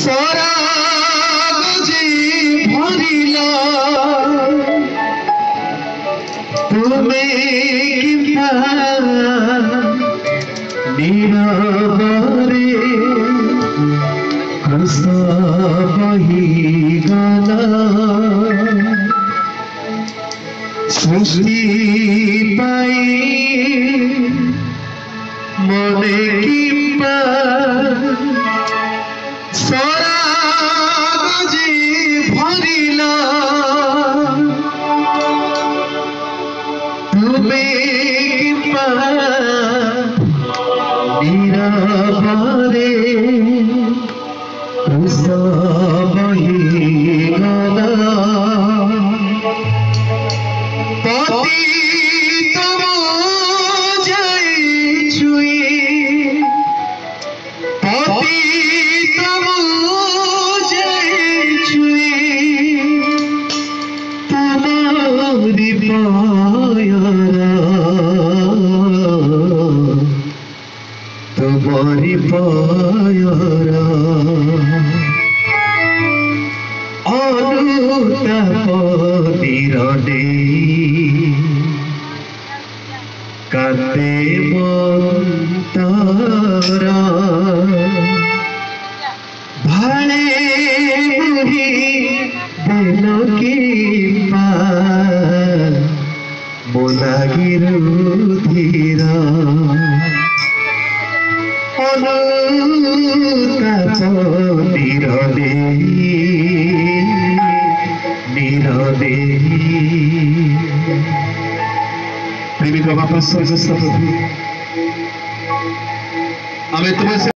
সরাগজি ভরিলা তুমি কিবা নীরবরে হস বহিগলা সৃষ্টি পাই মনে কিবা সরাগজি ভরিলা তুমি কিবা নীরবরে হস বহিগলা পতিত যাই ছুঁই পতিত যাই ছুঁই তোমারি পায়রা তোমারি পায়রা অনুতাপ নিরনে কাঁদে মন তারা ভালে বুড়ি দিল কিবা মোলাগির ধীরা অনুতাপ নিরনে নীরবে প্রেমিক বাবা স্বর্গস্থ প্রভু আমি তোমার